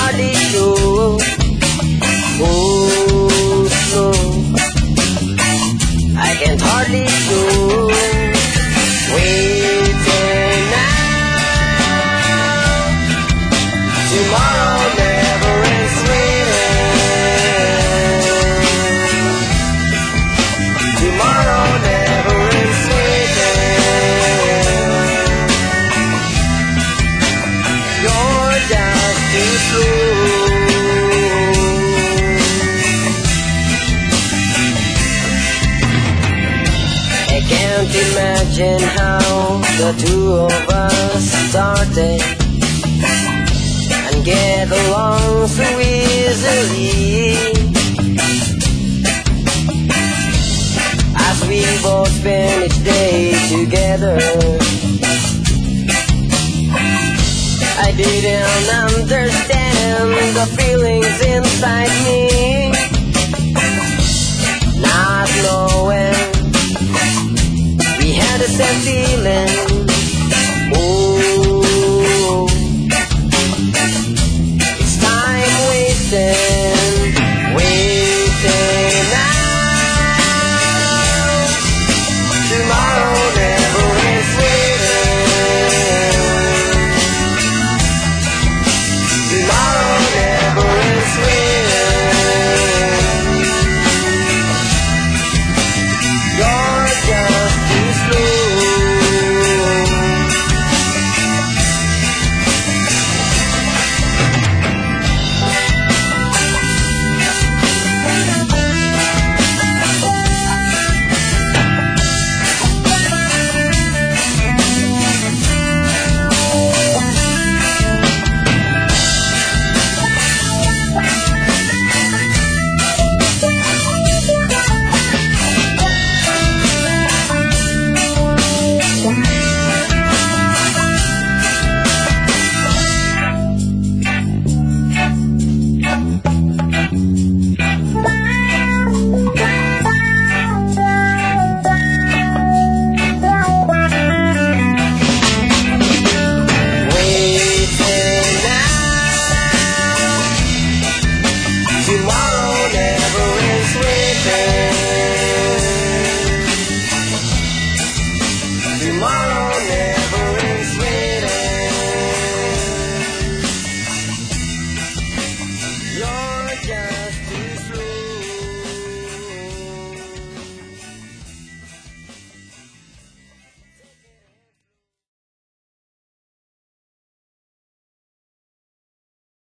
hardly show. Oh, slow, I can hardly show. Waiting now, tomorrow never ends waiting. Tomorrow never ends waiting. You're just too slow. I can't imagine how the two of us started and get along so easily, as we both spend each day together. I didn't understand the feelings inside me, not knowing we had the same feeling.